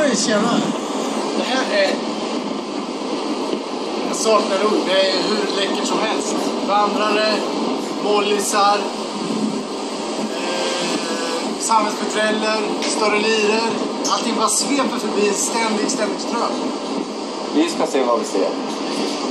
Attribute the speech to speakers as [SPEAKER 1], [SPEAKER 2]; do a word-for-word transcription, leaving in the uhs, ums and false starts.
[SPEAKER 1] Hej, tjena! Det här är... Jag saknar ord. Det är hur läckert som helst. Vandrare, mollisar, eh, samhällskultureller, större lirer. Allting bara sveper förbi en ständig, ständig ström.
[SPEAKER 2] Vi ska se vad vi ser.